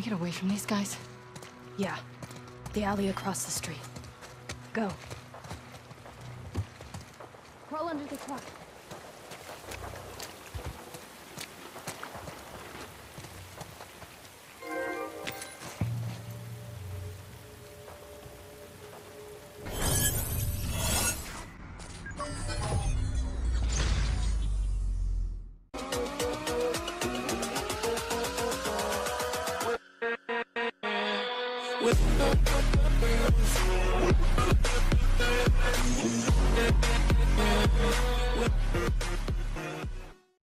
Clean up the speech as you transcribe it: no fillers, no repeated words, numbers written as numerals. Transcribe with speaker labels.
Speaker 1: get away from these guys?
Speaker 2: Yeah. The alley across the street. Go. Crawl under the truck.
Speaker 3: With